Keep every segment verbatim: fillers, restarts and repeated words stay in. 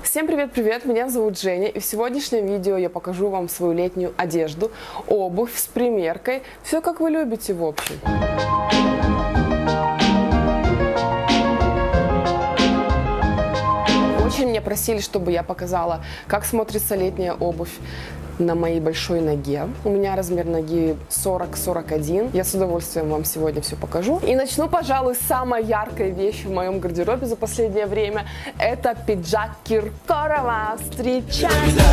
Всем привет-привет, меня зовут Женя, и в сегодняшнем видео я покажу вам свою летнюю одежду, обувь с примеркой, все как вы любите в общем. Очень меня просили, чтобы я показала, как смотрится летняя обувь на моей большой ноге. У меня размер ноги сорок сорок один. Я с удовольствием вам сегодня все покажу. И начну, пожалуй, с самой яркой вещи в моем гардеробе за последнее время. Это пиджак Киркорова. Встречай!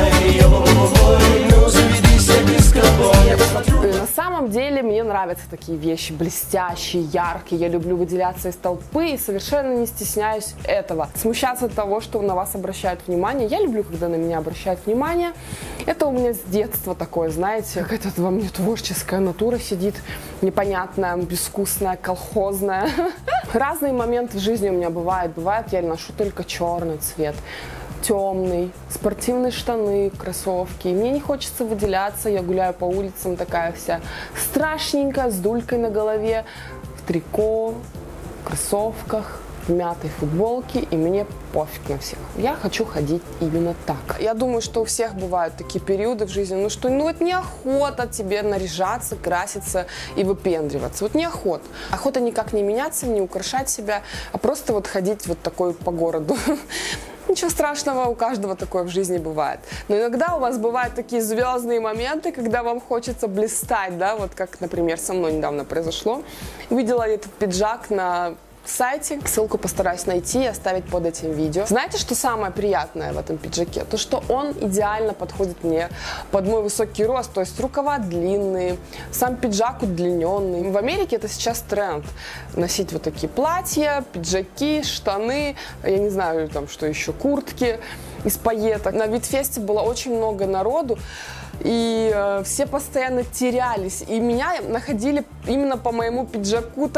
На самом деле мне нравятся такие вещи, блестящие, яркие. Я люблю выделяться из толпы и совершенно не стесняюсь этого. Смущаться от того, что на вас обращают внимание. Я люблю, когда на меня обращают внимание. Это у меня с детства такое, знаете, какая-то во мне творческая натура сидит, непонятная, безвкусная, колхозная. Разные моменты в жизни у меня бывают. Бывает, я ношу только черный цвет, темный, спортивные штаны, кроссовки. Мне не хочется выделяться, я гуляю по улицам такая вся страшненькая, с дулькой на голове, в трико, в кроссовках, в мятой футболке, и мне пофиг на всех. Я хочу ходить именно так. Я думаю, что у всех бывают такие периоды в жизни, ну что, ну вот неохота тебе наряжаться, краситься и выпендриваться. Вот неохота. Охота никак не меняться, не украшать себя, а просто вот ходить вот такой по городу. Ничего страшного, у каждого такое в жизни бывает. Но иногда у вас бывают такие звездные моменты, когда вам хочется блистать, да, вот как, например, со мной недавно произошло. Видела этот пиджак на сайте. Ссылку постараюсь найти и оставить под этим видео. Знаете, что самое приятное в этом пиджаке? То, что он идеально подходит мне под мой высокий рост. То есть рукава длинные, сам пиджак удлиненный. В Америке это сейчас тренд. Носить вот такие платья, пиджаки, штаны, я не знаю, там что еще, куртки из пайеток. На Витфесте было очень много народу. И э, все постоянно терялись. И меня находили именно по моему пиджаку.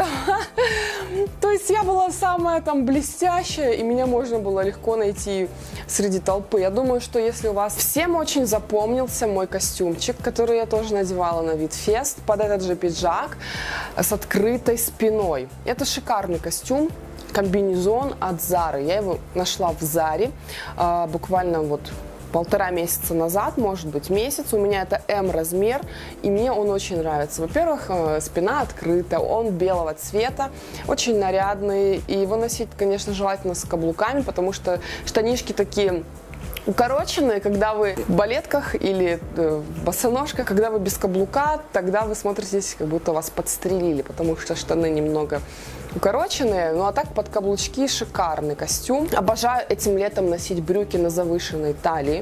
То есть я была самая там блестящая, и меня можно было легко найти среди толпы. Я думаю, что если у вас всем очень запомнился мой костюмчик, который я тоже надевала на Витфест, под этот же пиджак с открытой спиной. Это шикарный костюм. Комбинезон от Зары. Я его нашла в Заре э, буквально вот полтора месяца назад, может быть, месяц. У меня это эм размер, и мне он очень нравится. Во-первых, спина открыта, он белого цвета, очень нарядный, и его носить, конечно, желательно с каблуками, потому что штанишки такие укороченные, когда вы в балетках или в босоножках, когда вы без каблука, тогда вы смотритесь, как будто вас подстрелили, потому что штаны немного укороченные, ну а так под каблучки шикарный костюм. Обожаю этим летом носить брюки на завышенной талии.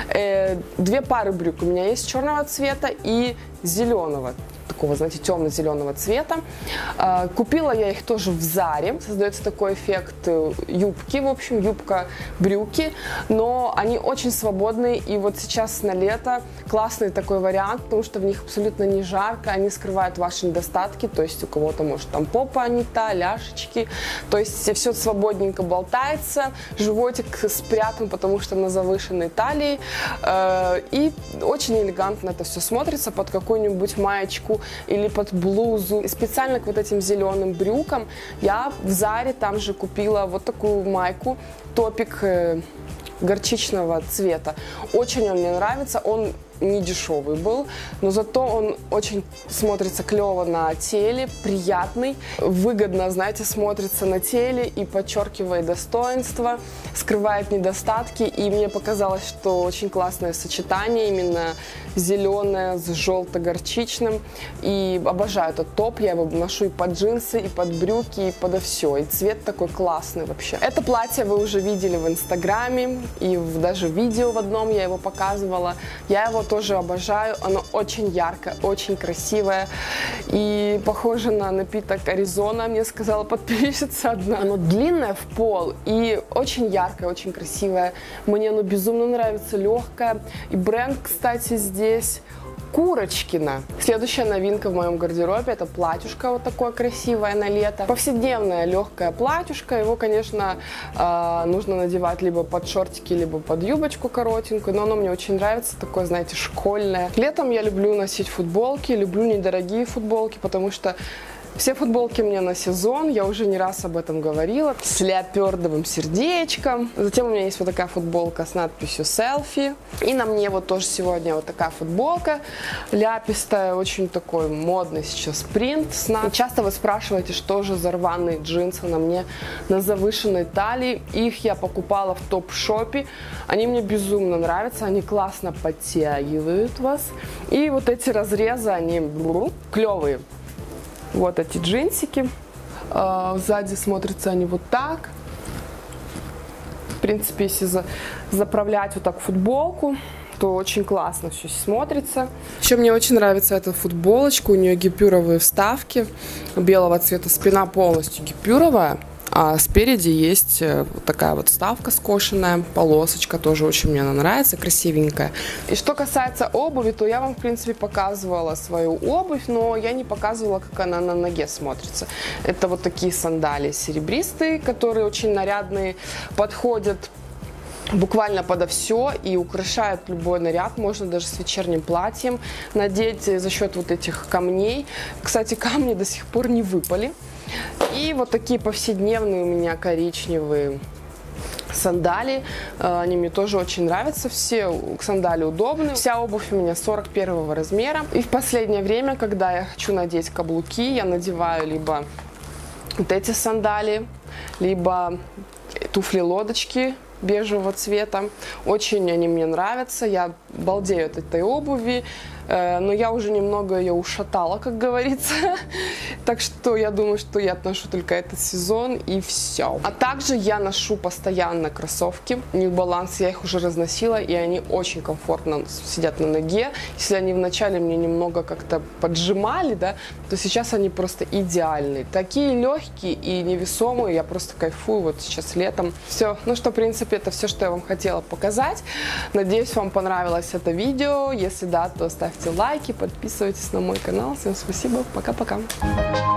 Э, две пары брюк у меня есть черного цвета и зеленого, такого, знаете, темно-зеленого цвета. Э, купила я их тоже в Заре. Создается такой эффект юбки, в общем, юбка-брюки, но они очень свободные, и вот сейчас на лето классный такой вариант, потому что в них абсолютно не жарко, они скрывают ваши недостатки, то есть у кого-то может там попа не та, ляшечки, то есть все свободненько болтается, животик спрятан, потому что на завышенной талии, э, и очень элегантно это все смотрится под какую-нибудь маечку или под блузу. И специально к вот этим зеленым брюкам я в Заре там же купила вот такую майку, топик э, горчичного цвета. Очень он мне нравится, он не дешевый был, но зато он очень смотрится клево на теле, приятный, выгодно, знаете, смотрится на теле и подчеркивает достоинства, скрывает недостатки, и мне показалось, что очень классное сочетание, именно зеленое с желто-горчичным, и обожаю этот топ, я его ношу и под джинсы, и под брюки, и подо все, и цвет такой классный вообще. Это платье вы уже видели в инстаграме, и в, даже в видео в одном я его показывала, я его тоже обожаю, оно очень яркое, очень красивое и похоже на напиток Аризона, мне сказала подписчица одна. Оно длинное в пол и очень яркое, очень красивое, мне оно безумно нравится, легкое, и бренд, кстати, здесь Курочкина. Следующая новинка в моем гардеробе — это платьюшко вот такое красивое на лето. Повседневное легкое платьюшко. Его, конечно, нужно надевать либо под шортики, либо под юбочку коротенькую, но оно мне очень нравится, такое, знаете, школьное. Летом я люблю носить футболки, люблю недорогие футболки, потому что Все футболки мне на сезон, я уже не раз об этом говорила, с леопердовым сердечком. Затем у меня есть вот такая футболка с надписью «Селфи». И на мне вот тоже сегодня вот такая футболка ляпистая, очень такой модный сейчас принт. И часто вы спрашиваете, что же за рваные джинсы на мне на завышенной талии. Их я покупала в топ-шопе. Они мне безумно нравятся, они классно подтягивают вас. И вот эти разрезы, они клевые. Вот эти джинсики. Сзади смотрятся они вот так. В принципе, если за, заправлять вот так футболку, то очень классно все смотрится. Еще мне очень нравится эта футболочка. У нее гипюровые вставки белого цвета. Спина полностью гипюровая. А спереди есть вот такая вот вставка скошенная, полосочка, тоже очень мне она нравится, красивенькая. И что касается обуви, то я вам, в принципе, показывала свою обувь, но я не показывала, как она на ноге смотрится. Это вот такие сандалии серебристые, которые очень нарядные, подходят буквально подо все и украшают любой наряд. Можно даже с вечерним платьем надеть за счет вот этих камней. Кстати, камни до сих пор не выпали. И вот такие повседневные у меня коричневые сандали. Они мне тоже очень нравятся. Все сандали удобные. Вся обувь у меня сорок первого размера. И в последнее время, когда я хочу надеть каблуки, я надеваю либо вот эти сандали, либо туфли-лодочки бежевого цвета. Очень они мне нравятся. Я балдею от этой обуви. Но я уже немного ее ушатала, как говорится. Так что я думаю, что я ношу только этот сезон и все. А также я ношу постоянно кроссовки New Balance. Я их уже разносила, и они очень комфортно сидят на ноге. Если они вначале мне немного как-то поджимали, да, то сейчас они просто идеальные. Такие легкие и невесомые. Я просто кайфую вот сейчас летом. Все. Ну что, в принципе, это все, что я вам хотела показать. Надеюсь, вам понравилось это видео. Если да, то ставьте лайки, подписывайтесь на мой канал. Всем спасибо, пока-пока.